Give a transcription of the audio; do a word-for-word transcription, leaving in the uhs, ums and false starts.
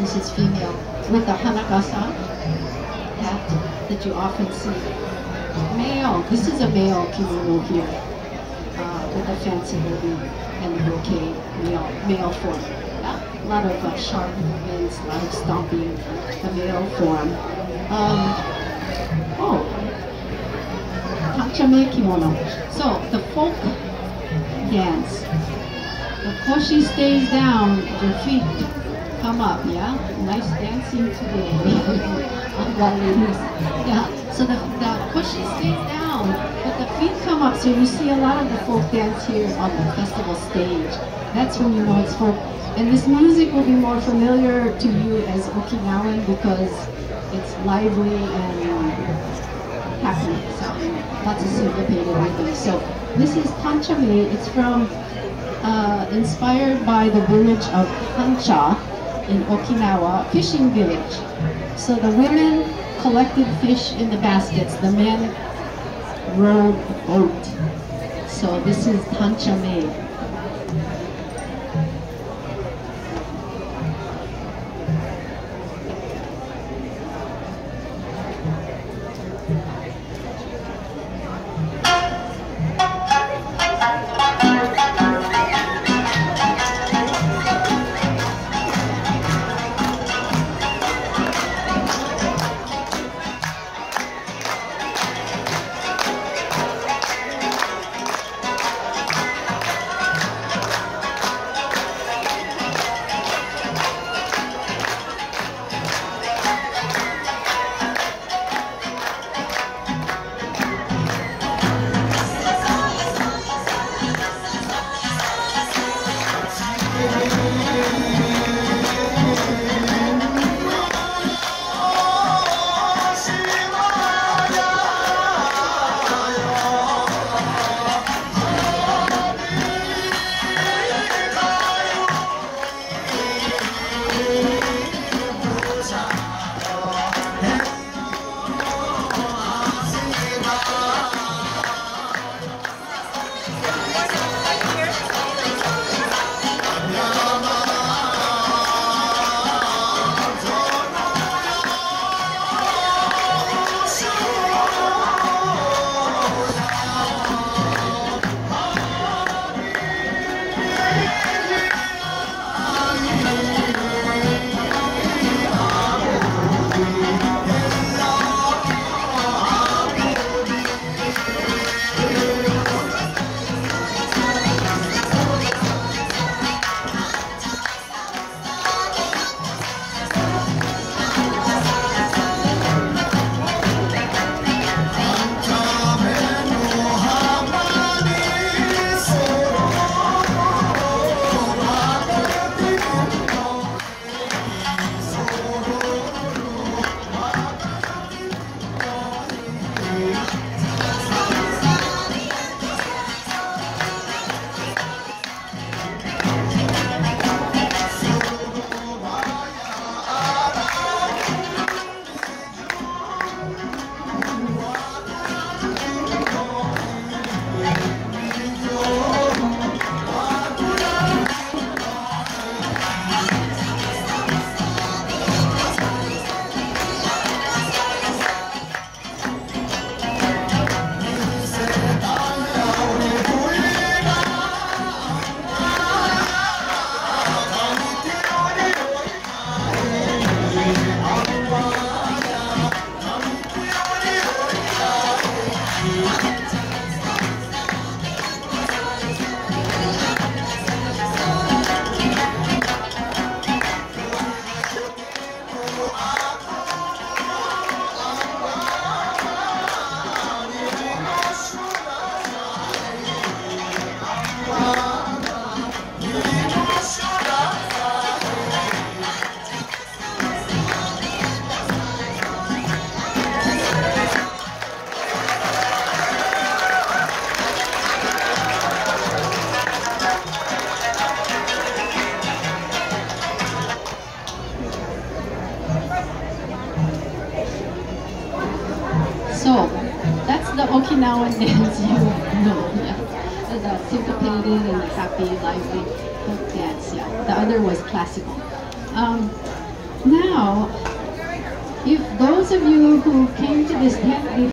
this is female, with the hanakasa hat that you often see. Male, this is a male kimono here, uh, with the fancy ribbon and the bouquet, male, male form. Yeah, a lot of uh, sharp movements, a lot of stomping, the male form. Um, oh, tanchame kimono. So the folk dance. The koshi stays down, your feet come up, yeah? Nice dancing today. Yeah, so the, the koshi stays down, but the feet come up, so you see a lot of the folk dance here on the festival stage. That's when you know it's folk. And this music will be more familiar to you as Okinawan because it's lively and happy, so lots of syncopated rhythm. So this is tanchame. It's from Uh, inspired by the village of Hancha in Okinawa, fishing village. So the women collected fish in the baskets, the men rowed a boat. So this is tanchame. the Okinawan dance, you know, yeah. The syncopated and happy, lively folk dance, yeah. The other was classical. Um, Now, if those of you who came to this tent